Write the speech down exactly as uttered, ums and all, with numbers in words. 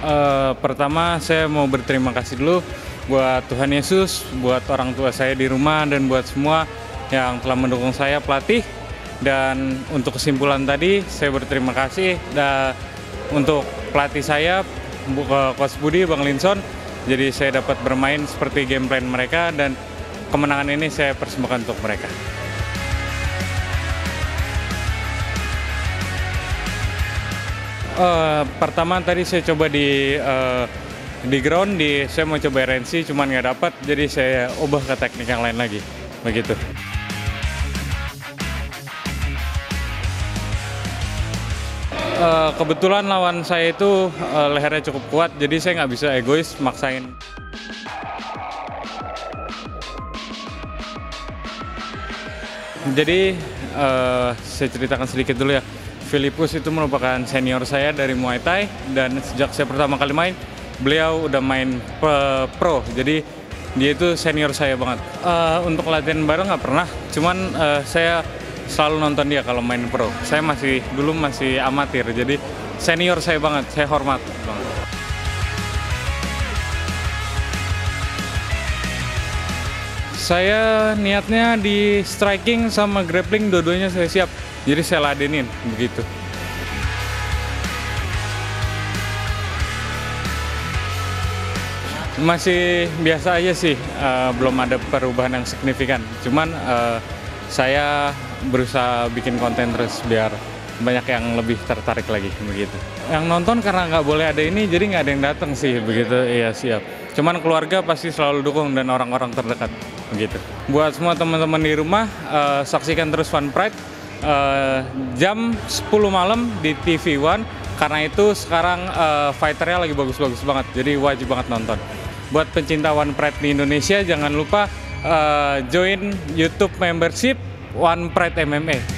Eh, pertama saya mau berterima kasih dulu buat Tuhan Yesus, buat orang tua saya di rumah, dan buat semua yang telah mendukung saya, pelatih. Dan untuk kesimpulan tadi, saya berterima kasih dan untuk pelatih saya, Bu- Coach Budi, Bang Linson. Jadi saya dapat bermain seperti game plan mereka, dan kemenangan ini saya persembahkan untuk mereka. Eh, pertama tadi saya coba di eh, di ground, di saya mau coba R N C, cuman nggak dapat, jadi saya ubah ke teknik yang lain lagi, begitu. Eh, kebetulan lawan saya itu eh, lehernya cukup kuat, jadi saya nggak bisa egois maksain. Jadi eh, saya ceritakan sedikit dulu ya. Filipus itu merupakan senior saya dari Muay Thai, dan sejak saya pertama kali main, beliau udah main pe- pro. Jadi dia itu senior saya banget. Eh, untuk latihan bareng nggak pernah, cuman eh, saya selalu nonton dia kalau main pro. Saya masih dulu masih amatir, jadi senior saya banget, saya hormat banget. Saya niatnya di striking sama grappling, dua-duanya saya siap. Jadi saya ladenin, begitu. Masih biasa aja sih, eh, belum ada perubahan yang signifikan. Cuman eh, saya berusaha bikin konten terus biar banyak yang lebih tertarik lagi, begitu. Yang nonton karena nggak boleh ada ini, jadi nggak ada yang datang sih, begitu. Iya, siap. Cuman keluarga pasti selalu dukung, dan orang-orang terdekat, begitu. Buat semua teman-teman di rumah, eh, saksikan terus One Pride eh, jam sepuluh malam di T V One, karena itu sekarang eh, fighternya lagi bagus-bagus banget, jadi wajib banget nonton. Buat pencinta One Pride di Indonesia, jangan lupa eh, join YouTube membership One Pride M M A.